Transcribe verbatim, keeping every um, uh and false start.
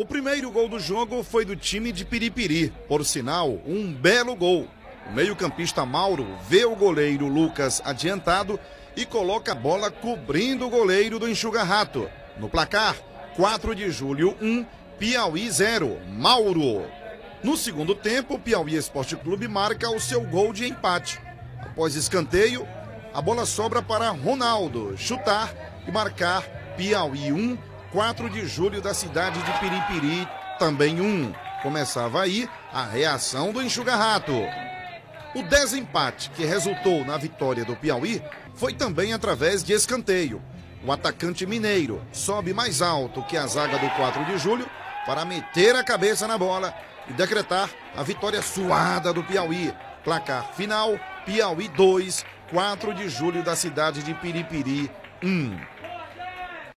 O primeiro gol do jogo foi do time de Piripiri. Por sinal, um belo gol. O meio-campista Mauro vê o goleiro Lucas adiantado e coloca a bola cobrindo o goleiro do Enxuga-Rato. No placar, quatro de julho um, Piauí zero, Mauro. No segundo tempo, o Piauí Esporte Clube marca o seu gol de empate. Após escanteio, a bola sobra para Ronaldo chutar e marcar Piauí um, quatro de julho da cidade de Piripiri também um. Começava aí a reação do Enxuga-Rato. O desempate, que resultou na vitória do Piauí, foi também através de escanteio. O atacante mineiro sobe mais alto que a zaga do quatro de julho para meter a cabeça na bola e decretar a vitória suada do Piauí. Placar final, Piauí dois, quatro de julho da cidade de Piripiri um.